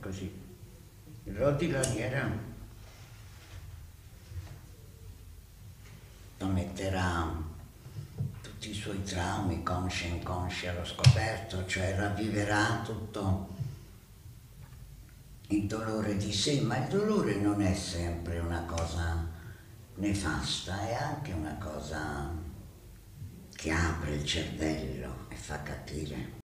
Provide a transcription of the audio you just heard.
così. Il Rodi Laniera metterà tutti i suoi traumi, consci e inconsci allo scoperto, cioè ravviverà tutto il dolore di sé, ma il dolore non è sempre una cosa nefasta, è anche una cosa che apre il cervello e fa capire